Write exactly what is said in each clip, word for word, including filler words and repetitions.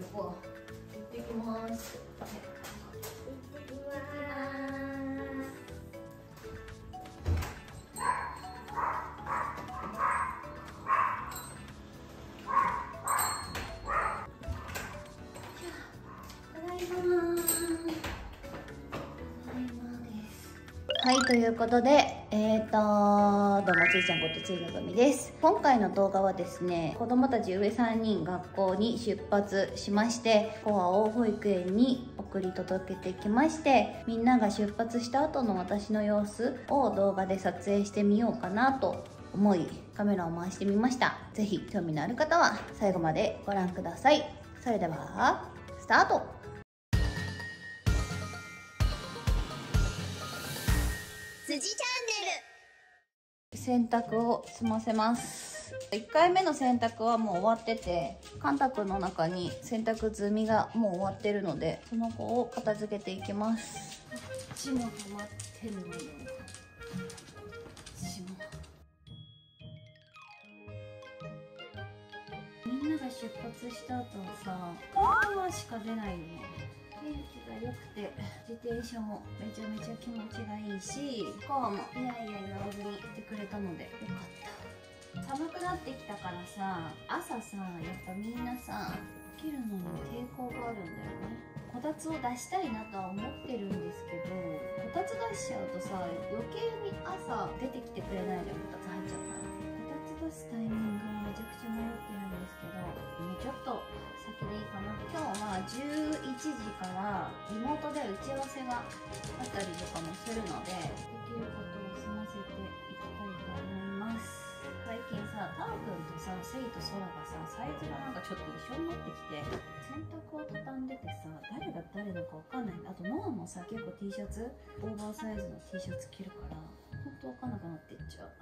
行こう。行ってきます。うわはい、ということで、えーとー、どうもついちゃんことついのぞみです。今回の動画はですね、子供たち上さんにん学校に出発しまして、コアを保育園に送り届けてきまして、みんなが出発した後の私の様子を動画で撮影してみようかなと思い、カメラを回してみました。ぜひ興味のある方は最後までご覧ください。それでは、スタート。辻チャンネル。洗濯を済ませます。いっかいめの洗濯はもう終わってて、カンタ君の中に洗濯済みがもう終わってるので、その子を片付けていきます。こっちも溜まってるのよ。こっちも。みんなが出発した後はさ、パワーしか出ないよね。天気が良くて自転車もめちゃめちゃ気持ちがいいし、コアもいやいや言わずに来てくれたのでよかった。寒くなってきたからさ、朝さやっぱみんなさ起きるのに抵抗があるんだよね。こたつを出したいなとは思ってるんですけど、こたつ出しちゃうとさ余計に朝出てきてくれないじゃん。こたつ入っちゃったら。こたつ出すタイミングをめちゃくちゃ迷ってるんですけど、もうちょっと先でいいかな。今日はじゅういちじからリモートで打ち合わせがあったりとかもするので、できることを済ませていきたいと思います。最近さ、タオ君とさ、セイとソラがさ、サイズがなんかちょっと一緒になってきて、洗濯を畳んでてさ、誰が誰のかわかんない。あとノアもさ、結構 T シャツ、オーバーサイズの T シャツ着るから、ほんとわかんなくなっていっちゃう。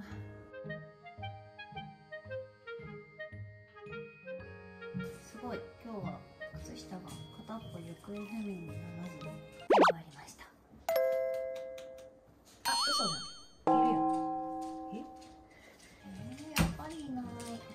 すごい、今日は靴下が片っぽ行方不明にならずに終わりました。あ、嘘だ、いるよ。ええー、やっぱりいない。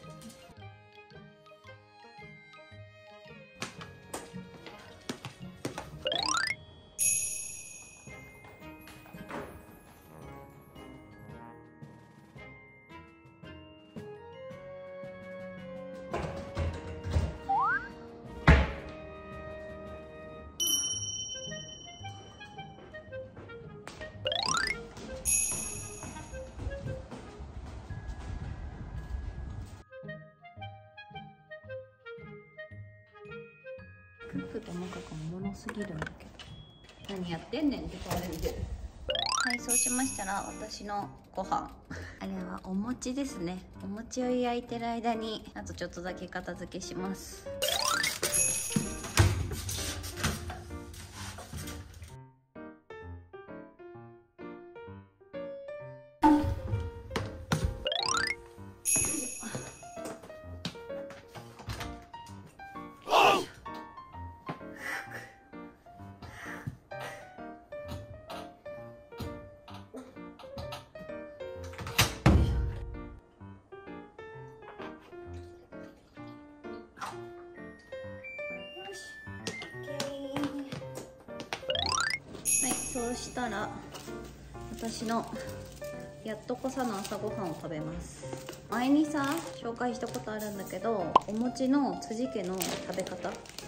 クックとマカがおもろすぎるんだけど、何やってんねんって顔で見てる。はい、そうしましたら私のご飯あれはお餅ですね。お餅を焼いてる間にあとちょっとだけ片付けします。はい、そうしたら私のやっとこさの朝ごはんを食べます。前にさ紹介したことあるんだけど、お餅の辻家の食べ方、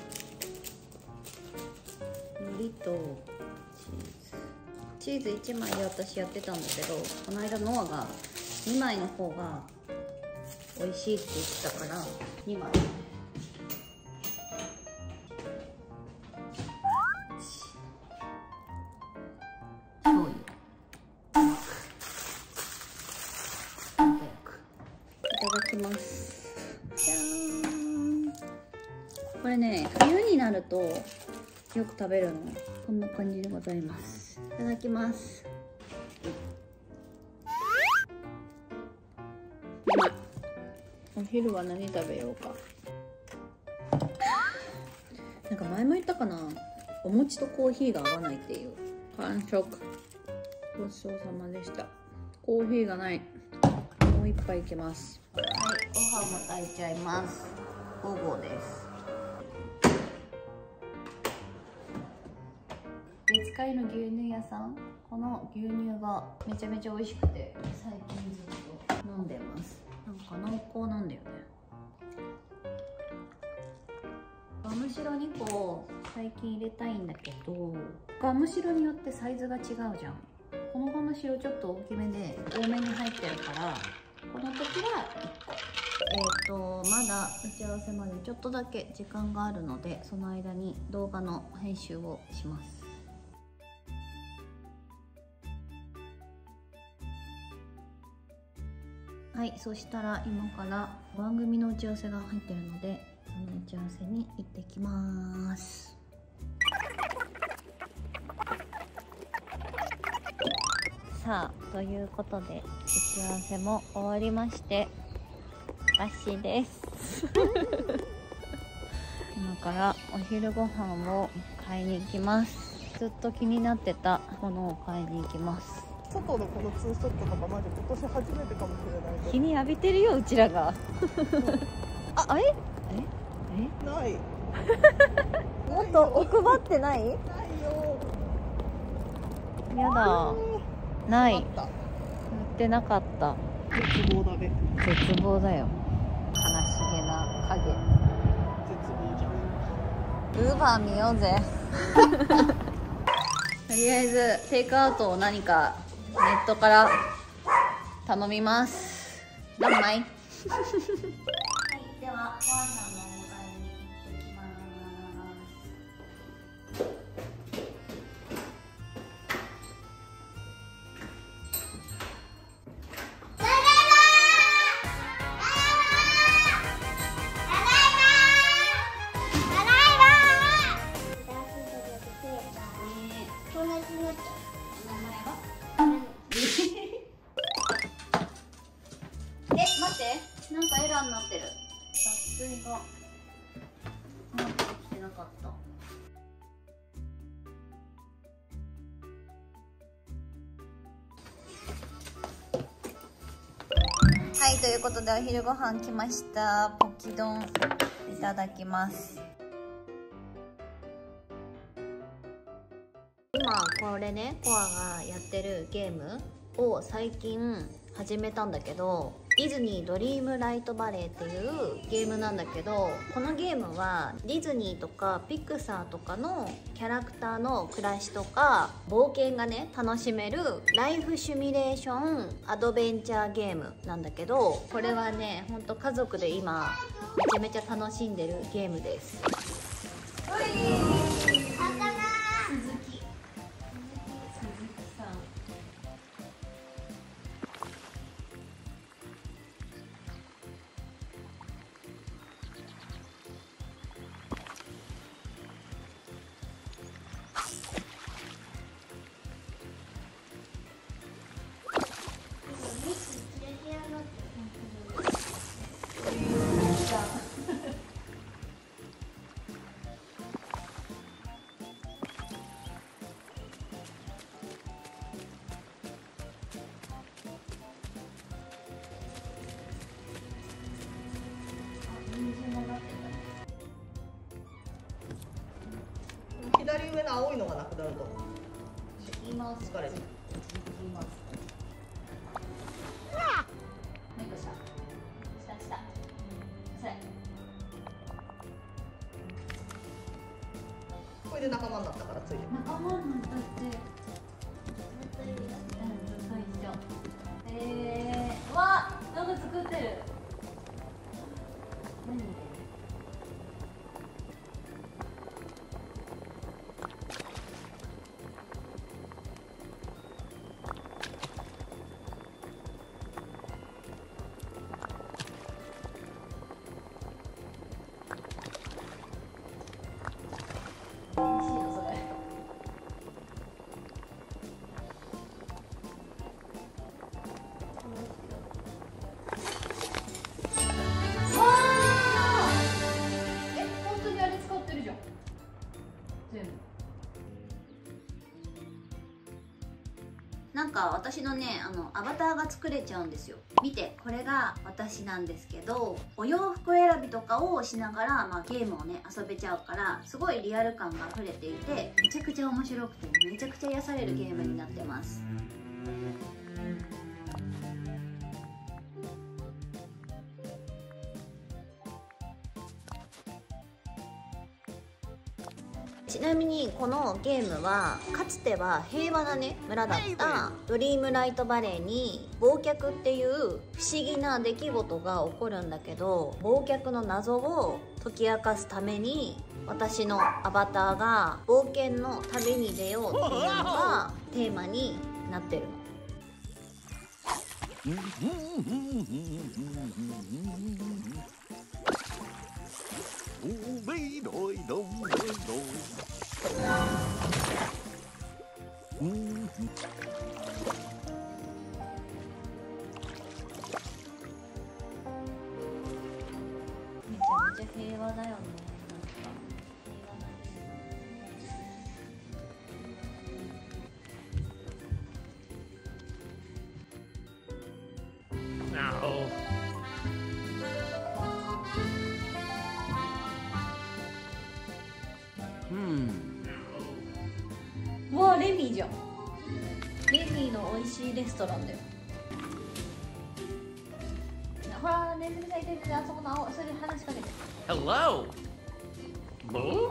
海苔とチーズチーズいちまいで私やってたんだけど、この間ノアがにまいの方が美味しいって言ってたからにまい。これね、冬になるとよく食べるの。こんな感じでございます。いただきます。うまい。お昼は何食べようか。なんか前も言ったかな、お餅とコーヒーが合わないっていう。完食。ごちそうさまでした。コーヒーがない。もう一杯いきます。はい、ご飯も炊いちゃいます。午後です。 かいの牛乳屋さん、この牛乳がめちゃめちゃ美味しくて最近ずっと飲んでます。なんか濃厚なんだよね。ガムシロにこ最近入れたいんだけど、ガムシロによってサイズが違うじゃん。このガムシロちょっと大きめで多めに入ってるから、この時はいっこ。えっとまだ打ち合わせまでちょっとだけ時間があるので、その間に動画の編集をします。はい、そしたら今から番組の打ち合わせが入ってるので、その打ち合わせに行ってきます。さあ、ということで打ち合わせも終わりまして、私です今からお昼ご飯を買いに行きます。ずっと気になってたものを買いに行きます。 外のこのツーショットとかマジ今年初めてかもしれない。 日に浴びてるよ、うちらがあ、あれええないもっと奥張ってない？ ないよ。 やだ、ない。売ってなかった。 絶望だね。 絶望だよ。悲しげな影。 絶望じゃん。 ウーバー見ようぜとりあえずテイクアウトを何かネットから頼みます。どんまいはい、ではご飯のお迎えに行ってきます。なんかエラーになってる。脱水がうまくできてなかった。はい、ということでお昼ご飯来ました。ポキ丼いただきます。今これね、コアがやってるゲームを最近始めたんだけど、ディズニードリームライトバレーっていうゲームなんだけど、このゲームはディズニーとかピクサーとかのキャラクターの暮らしとか冒険がね楽しめるライフシミュレーションアドベンチャーゲームなんだけど、これはねほんと家族で今めちゃめちゃ楽しんでるゲームです。 左上の青いのがなくなると言います。 疲れる。 言います。もう一個下。下下。それ。 これで仲間になったからついてる。 仲間になったって。えー、うわ、なんか作ってる。何？ なんか私のねあのアバターが作れちゃうんですよ。見て、これが私なんですけど、お洋服選びとかをしながら、まあ、ゲームをね遊べちゃうから、すごいリアル感が溢れていて、めちゃくちゃ面白くてめちゃくちゃ癒されるゲームになってます。ちなみにこのゲームはかつては平和なね村だったドリームライトバレーに忘却っていう不思議な出来事が起こるんだけど、忘却の謎を解き明かすために私のアバターが冒険の旅に出ようっていうのがテーマになってるの。めちゃめちゃ平和だよね。うわ、レミーじゃん。レミーの美味しいレストランだよ。ほら、ネズミさんいてるんで、あそこの青、それで話しかけて。Hello. Boo?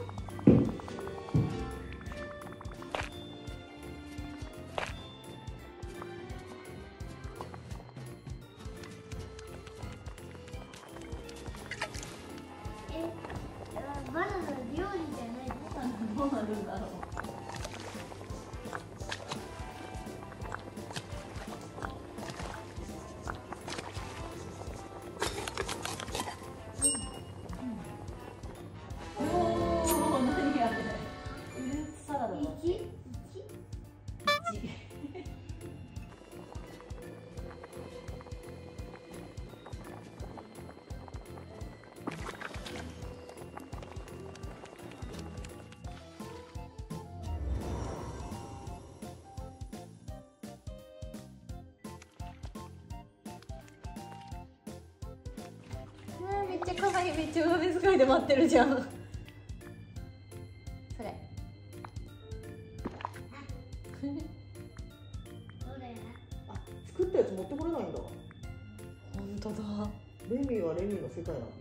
え、バナナ料理じゃない。バナナどうなるんだろう。めっちゃ可愛い、めっちゃ上目遣いで待ってるじゃん。それ。 あ、作ったやつ持ってこれないんだ。 本当だ。 レミはレミの世界なんだ。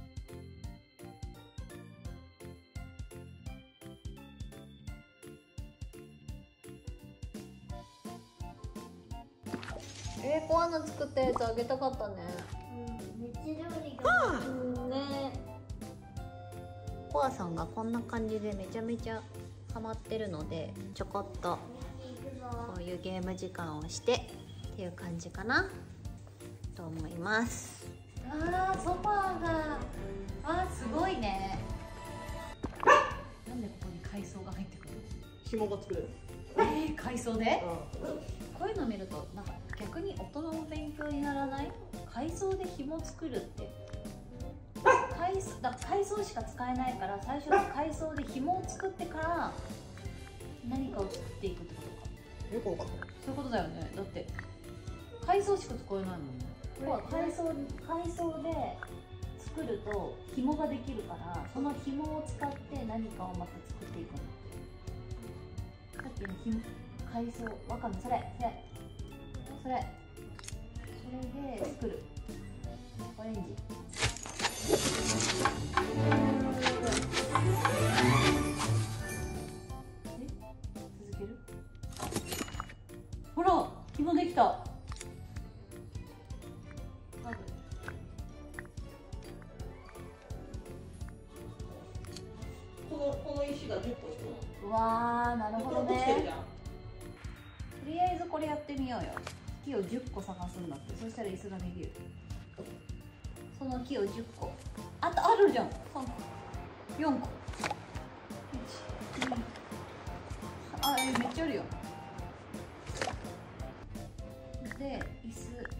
えー、コアナ作ったやつあげたかったね。 めっちゃ料理がうんね。コアさんがこんな感じでめちゃめちゃハマってるので、ちょこっとこういうゲーム時間をしてっていう感じかなと思います。あー、ソファーがあーすごいね。なんでここに海藻が入ってくる？ 紐が作れる。 えー、海藻で？ うこういうの見るとなんか逆に大人の勉強にならない？海藻で紐作るって海藻だ海藻しか使えないから、最初に海藻で紐を作ってから何かを作っていくってことか。 よくわかった。 そういうことだよね。だって海藻しか使えないもんね。これは海藻海藻で作ると紐ができるから、その紐を使って何かをまた作っていくの。さっきの紐海藻わかんない。それそれそれそれで作るオレンジ。え、続ける？ほら、紐できた。 このこの石がじゅっこしてる。 うわー、なるほどね。 落ちてるじゃん。 とりあえずこれやってみようよ。木をじゅっこ探すんだって。そしたら椅子ができる。その木をじゅっこ。あとあるじゃん。さんこよんこ。いち、に、あ、えめっちゃあるよ。で椅子、うん、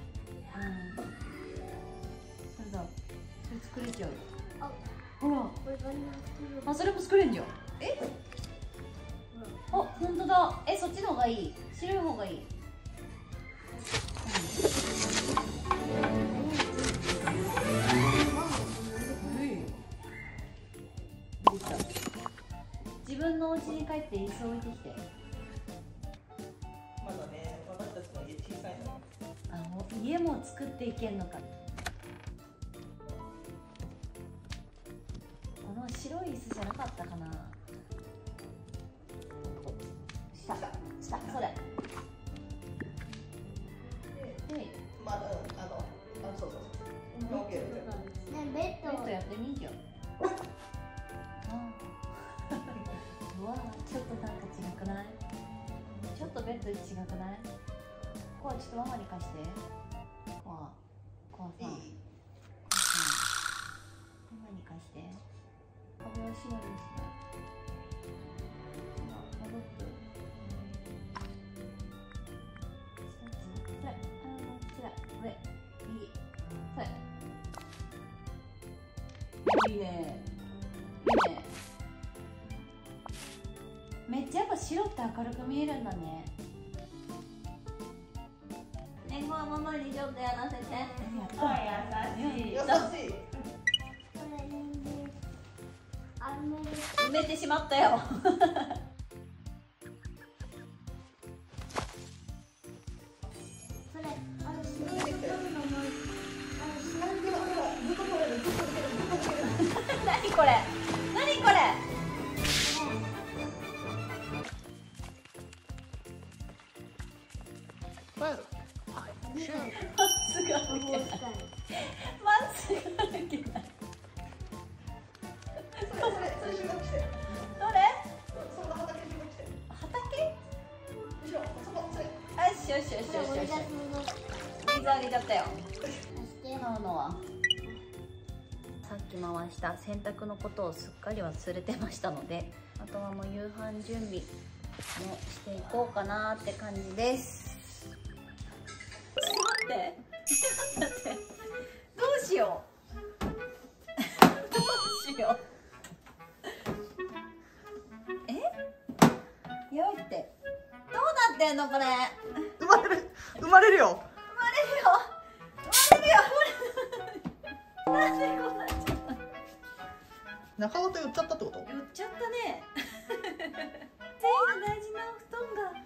それだ。それ作れちゃうよ。 あ、 ほら、 これバナナ作る。 あ、それも作れんじゃん。え、あ、本当だ。え、そっちの方がいい。白い方がいい。 自分のお家に帰って椅子置いてきて。 まだね、私たちの家小さいの。 あ、もう家も作っていけんのか。この白い椅子じゃなかったかな。下、下、それ。で、 まだ、あの、あ、そうそうそう。オッケーオッケー。 ね、ベッドベッドやってみんじゃん。うわ、ちょっとなんか違くない？ちょっとベッド違くない？こはちょっとママに貸して。こは、こはさん。こはさん。ママに貸して。壁をしのりにして。今戻って。それ、あの、それ、上、右、それ。いいね。いいね。めっちゃやっぱ白って明るく見えるんだね。ねごはママにちょっとやらせて。 あ、優しい。優しい。 これにあめる埋めてしまったよ。 それあの白いところのもあの白いとこずっと取れる、ずっと取れる、ずっと取れる。 何これ？何これ？マンツがろ歩けない。マンツが歩けない。 それ、それ、それ収穫して。 どれ？ その畑収穫して。 畑？ 後ろ、そこ、それ。 よしよしよしよしよし。水あげちゃったよ。ノーノはさっき回した洗濯のことをすっかり忘れてましたので、あとはもう夕飯準備もしていこうかなって感じです。ちょっと待ってちょっと待って、どうしようどうしようえやばいって、どうなってんのこれ。 生まれる、生まれるよ。 生まれるよ生まれるよなんでこうなっちゃった。 中尾と言っちゃったってこと？ 言っちゃったね。繊維の大事なお布団が。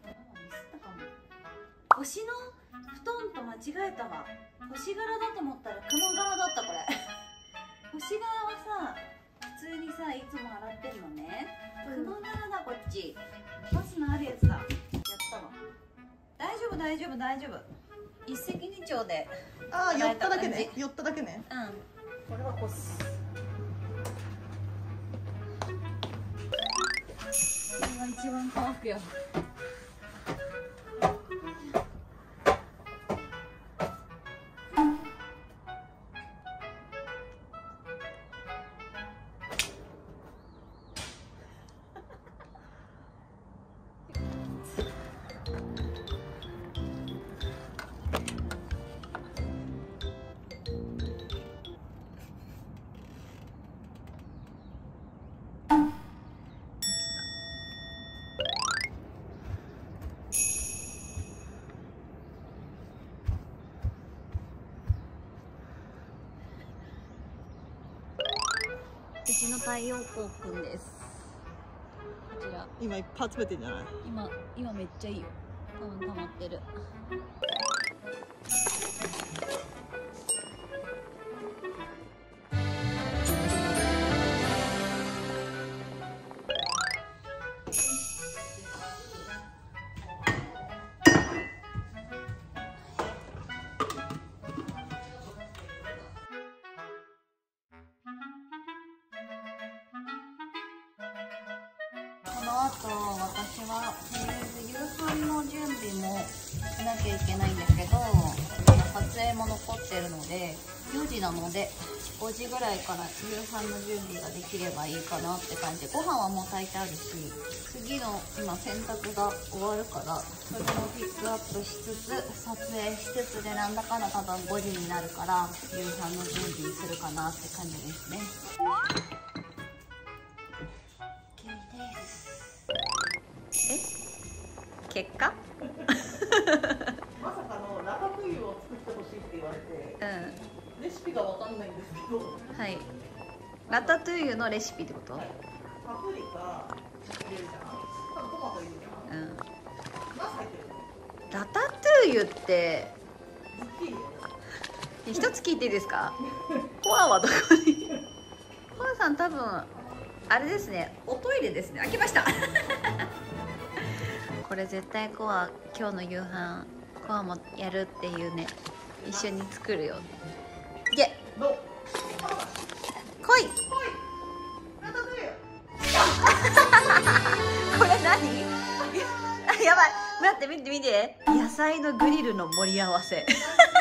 星の布団と間違えたわ。星柄だと思ったら雲柄だったこれ。星柄はさ、普通にさいつも洗ってるのね。雲柄だこっち。ファスナーあるやつだ。やったわ。大丈夫大丈夫大丈夫。一石二鳥で。 ああ、寄っただけね。寄っただけね。 うん。 これはこす。 これが一番乾くよ。うちの太陽光くんです。こちら今いっぱい集めてんじゃない？ 今今めっちゃいいよ。多分溜まってる。この後私はとりあえず夕飯の準備もしなきゃいけないんだけど、撮影も残ってるのでよじなのでごじぐらいから夕飯の準備ができればいいかなって感じで、ご飯はもう炊いてあるし、次の今洗濯が終わるからそれもピックアップしつつ撮影しつつで、なんだかんだ多分ごじになるから夕飯の準備するかなって感じですね。え、結果まさかの中ピがわかんないんですけど。 はい。ラタトゥイユのレシピってこと？ パプリカ入れるじゃん。多分トマト入れるじゃん。 うん。 ナス入ってる。 ラタトゥイユってズッキーニ。 一つ聞いていいですか？コアはどこに？コアさん多分あれですね。おトイレですね。開きました。これ絶対コア今日の夕飯コアもやるっていうね。一緒に作るよ。いけ。 どう？ 来い。 ラタトゥイユ。 これ何？あ、やばい。待って見て見て。野菜のグリルの盛り合わせ。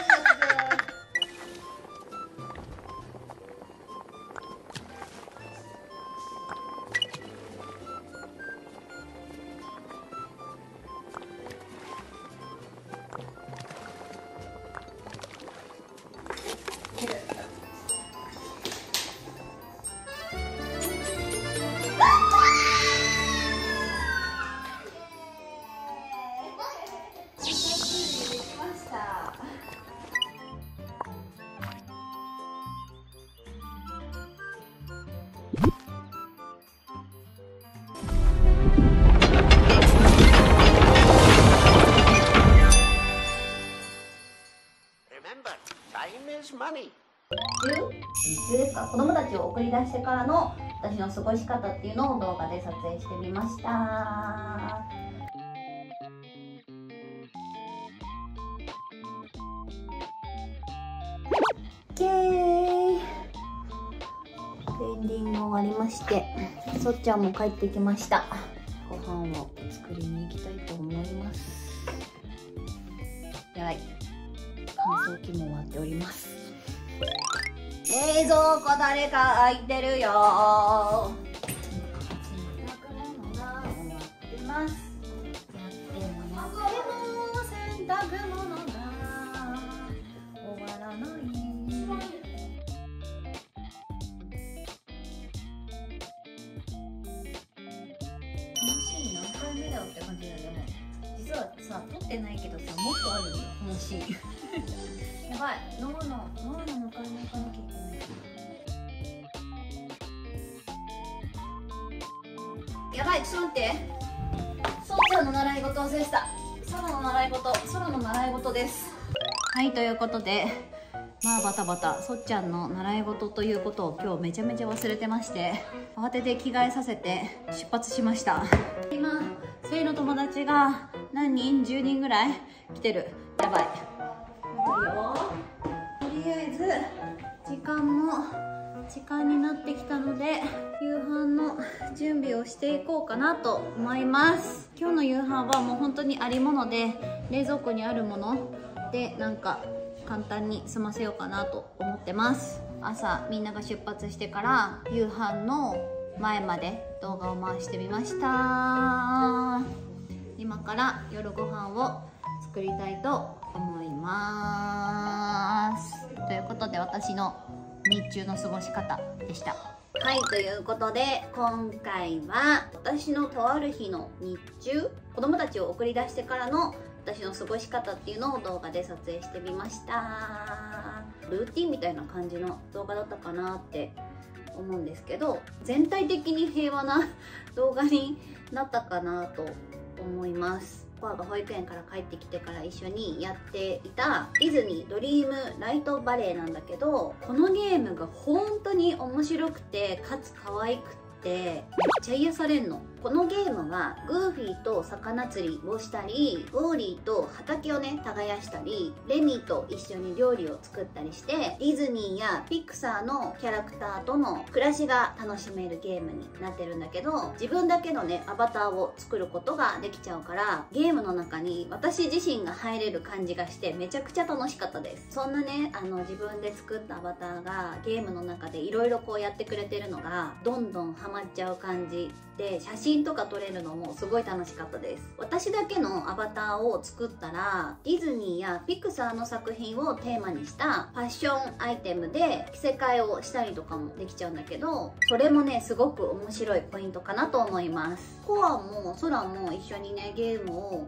じゅうですか、子供たちを送り出してからの私の過ごし方っていうのを動画で撮影してみました。オッケー、エンディング終わりまして、そっちゃんも帰ってきました。ご飯を作りに行きたいと思います。やばい、乾燥機も終わっております。冷蔵庫誰か空いてるよ。洗濯物が終わってます。やってもやっても洗濯物が終わらない。楽しい、何回目だよって感じだよ。でも実はさ、撮ってないけどさ、もっとあるよ、このシーン。やばい、ノアのノアの迎えに行かなきゃいけない。やばい、ちょっと待って。そっちゃんの習い事忘れてた。ソロの習い事、ソロの習い事です。はい、ということで、まあバタバタそっちゃんの習い事ということを今日めちゃめちゃ忘れてまして、慌てて着替えさせて出発しました。今せいの友達が何人じゅうにんぐらい来てる。やばい、とりあえず時間も時間になってきたので夕飯の準備をしていこうかなと思います。今日の夕飯はもう本当にありもので、冷蔵庫にあるものでなんか簡単に済ませようかなと思ってます。朝みんなが出発してから夕飯の前まで動画を回してみました。今から夜ご飯を作りたいと思います。ということで私の日中の過ごし方でした。はい、ということで今回は私のとある日の日中、子供たちを送り出してからの私の過ごし方っていうのを動画で撮影してみました。ルーティンみたいな感じの動画だったかなって思うんですけど、全体的に平和な動画になったかなと思います。コアが保育園から帰ってきてから一緒にやっていたディズニードリームライトバレーなんだけど、このゲームが本当に面白くてかつ可愛くてめっちゃ癒されんの。このゲームはグーフィーと魚釣りをしたり、ウォーリーと畑をね耕したり、レミーと一緒に料理を作ったりして、ディズニーやピクサーのキャラクターとの暮らしが楽しめるゲームになってるんだけど、自分だけのねアバターを作ることができちゃうから、ゲームの中に私自身が入れる感じがしてめちゃくちゃ楽しかったです。そんなねあの自分で作ったアバターがゲームの中でいろいろこうやってくれてるのがどんどんハマっちゃう感じで、写真とか撮れるのもすごい楽しかったです。私だけのアバターを作ったらディズニーやピクサーの作品をテーマにしたファッションアイテムで着せ替えをしたりとかもできちゃうんだけど、それもねすごく面白いポイントかなと思います。コアもソラも一緒にねゲームを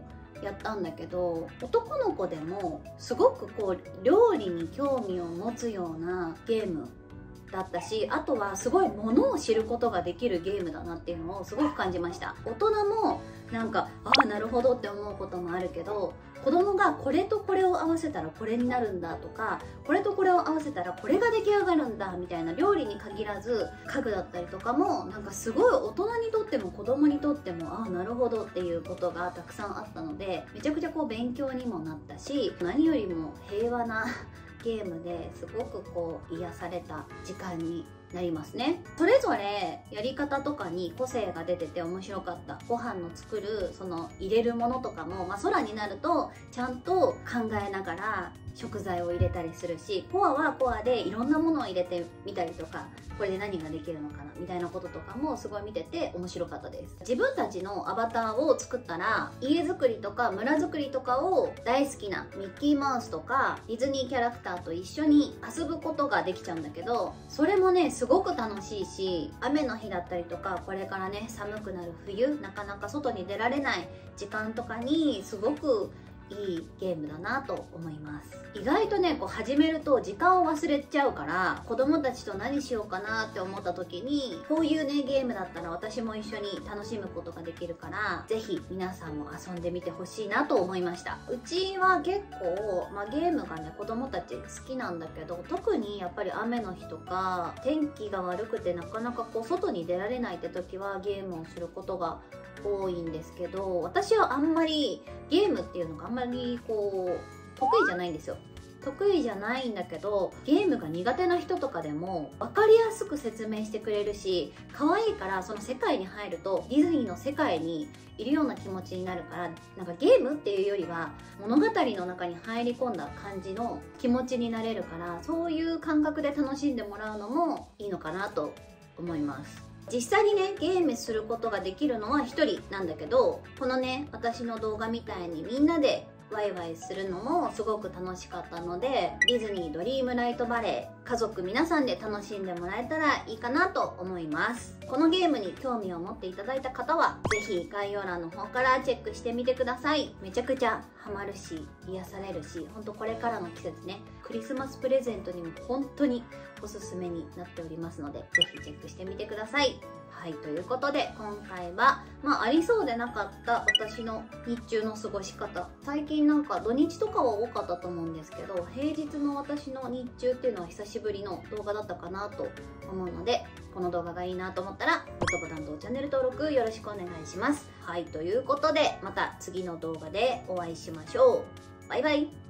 やったんだけど、男の子でもすごくこう料理に興味を持つようなゲームだったし、あとはすごいものを知ることができるゲームだなっていうのをすごく感じました。大人もなんかああなるほどって思うこともあるけど、子供がこれとこれを合わせたらこれになるんだとか、これとこれを合わせたらこれが出来上がるんだみたいな、料理に限らず家具だったりとかもなんかすごい大人にとっても子供にとってもああなるほどっていうことがたくさんあったので、めちゃくちゃこう勉強にもなったし、何よりも平和なゲームですごくこう癒された時間になりますね。それぞれやり方とかに個性が出てて面白かった。ご飯の作るその入れるものとかも、まあ、空になるとちゃんと考えながら食材を入れたりするし、コアはコアでいろんなものを入れてみたりとか、これで何ができるのかなみたいなこととかもすごい見てて面白かったです。自分たちのアバターを作ったら、家づくりとか村づくりとかを大好きなミッキーマウスとかディズニーキャラクターと一緒に遊ぶことができちゃうんだけど、それもねすごく楽しいし、雨の日だったりとか、これからね寒くなる冬、なかなか外に出られない時間とかにすごくいいゲームだなと思います。意外とねこう始めると時間を忘れちゃうから、子供たちと何しようかなって思った時にこういうねゲームだったら私も一緒に楽しむことができるから、是非皆さんも遊んでみてほしいなと思いました。うちは結構、まあ、ゲームがね子供たち好きなんだけど、特にやっぱり雨の日とか天気が悪くてなかなかこう外に出られないって時はゲームをすることが多いんですけど、私はあんまりゲームっていうのがあんまりこう得意じゃないんですよ。得意じゃないんだけど、ゲームが苦手な人とかでも分かりやすく説明してくれるし、可愛いからその世界に入るとディズニーの世界にいるような気持ちになるから、なんかゲームっていうよりは物語の中に入り込んだ感じの気持ちになれるから、そういう感覚で楽しんでもらうのもいいのかなと思います。実際にねゲームすることができるのはひとりなんだけど、このね私の動画みたいにみんなでワイワイするのもすごく楽しかったので、ディズニードリームライトバレー家族皆さんで楽しんでもらえたらいいかなと思います。このゲームに興味を持っていただいた方は是非概要欄の方からチェックしてみてください。めちゃくちゃハマるし癒されるし、ほんとこれからの季節ねクリスマスプレゼントにも本当におすすめになっておりますので、是非チェックしてみてください。はい、ということで今回は、まあ、ありそうでなかった私の日中の過ごし方。最近なんか土日とかは多かったと思うんですけど、平日の私の日中っていうのは久しぶりの動画だったかなと思うので、この動画がいいなと思ったらグッドボタンとチャンネル登録よろしくお願いします。はい、ということでまた次の動画でお会いしましょう。バイバイ。